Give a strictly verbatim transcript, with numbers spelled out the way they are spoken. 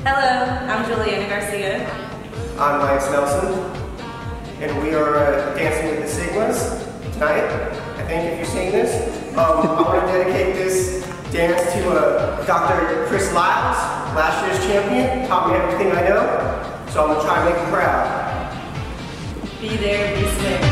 Hello, I'm Julliana Garcia. I'm Lance Nelson, and we are uh, dancing with the Sigmas tonight. I think if you've seen this, um, I want to dedicate this dance to uh, Doctor Chris Lyles, last year's champion. Taught me everything I know, so I'm gonna try and make him proud. Be there, be square.